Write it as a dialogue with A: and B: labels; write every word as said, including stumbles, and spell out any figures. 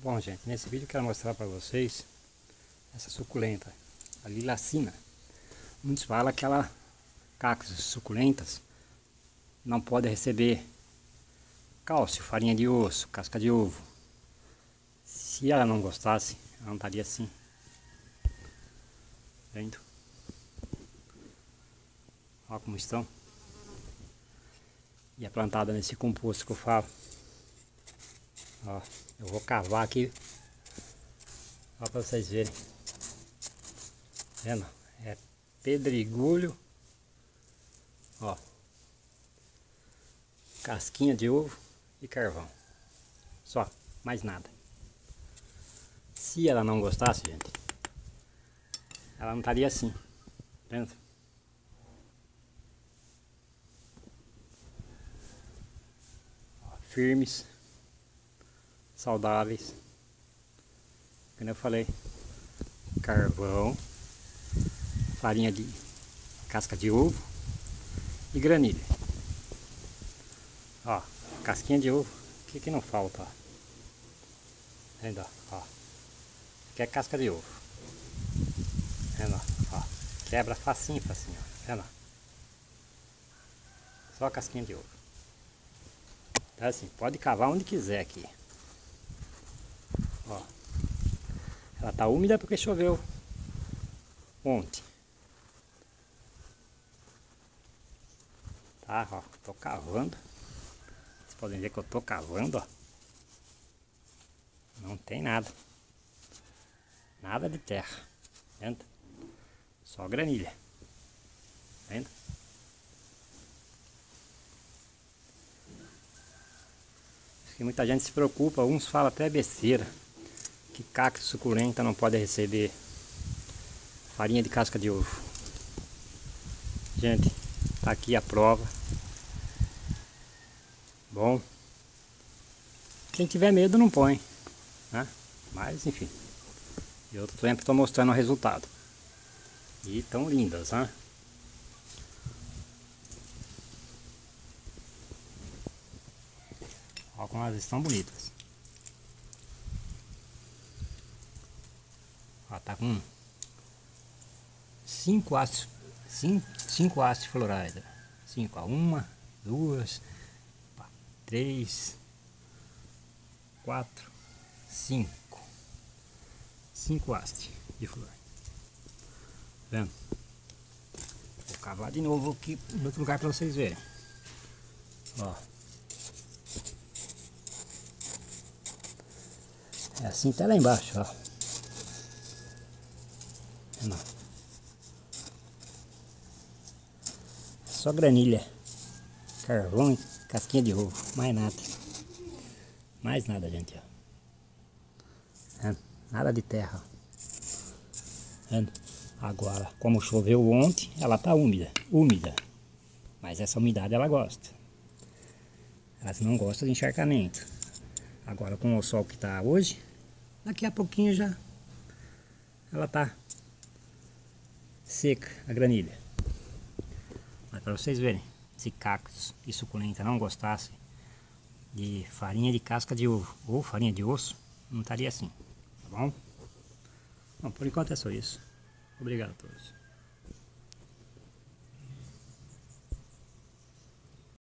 A: Bom, gente, nesse vídeo eu quero mostrar para vocês essa suculenta, a lilacina. Muitos falam que ela, cactos suculentas, não pode receber cálcio, farinha de osso, casca de ovo. Se ela não gostasse, ela não estaria assim. Vendo? Olha como estão. E é plantada nesse composto que eu falo. Ó, eu vou cavar aqui, ó, para vocês verem. Vendo? É pedregulho, ó, casquinha de ovo e carvão. Só, mais nada. Se ela não gostasse, gente, ela não estaria assim. Vendo? Ó, firmes, saudáveis, como eu falei, carvão, farinha de casca de ovo e granilha. Ó, casquinha de ovo, o que que não falta? Ó. Vendo, ó, que é casca de ovo. Vendo, ó, quebra facinho, facinho, ó. Vendo? Só casquinha de ovo. Então assim, pode cavar onde quiser aqui. Ó, ela tá úmida porque choveu ontem. Tá, ó, tô cavando. Vocês podem ver que eu tô cavando, ó. Não tem nada. Nada de terra. Vendo? Só granilha. Vendo? Acho que muita gente se preocupa, uns falam até besteira, que cacto suculenta não pode receber farinha de casca de ovo. Gente, tá aqui a prova. Bom, quem tiver medo não põe, né? Mas enfim, eu sempre estou mostrando o resultado. E tão lindas, né? Olha como elas estão bonitas. Ó, tá com cinco hastes, cinco, cinco hastes florais. Cinco, ó, uma, duas, três, quatro, cinco. Cinco hastes de flor. Vendo? Vou cavar de novo aqui em outro lugar para vocês verem. Ó. É assim até lá embaixo, ó. Vendo? Só granilha, carvão e casquinha de ovo, mais nada. Mais nada, gente, ó. Vendo? Nada de terra. Vendo? Agora, como choveu ontem, ela tá úmida, úmida. Mas essa umidade ela gosta. Elas não gostam de encharcamento. Agora, com o sol que tá hoje, daqui a pouquinho já ela tá seca, a granilha. Mas para vocês verem, se cactos e suculenta não gostassem de farinha de casca de ovo ou farinha de osso, não estaria assim, tá bom? Bom, por enquanto é só isso. Obrigado a todos.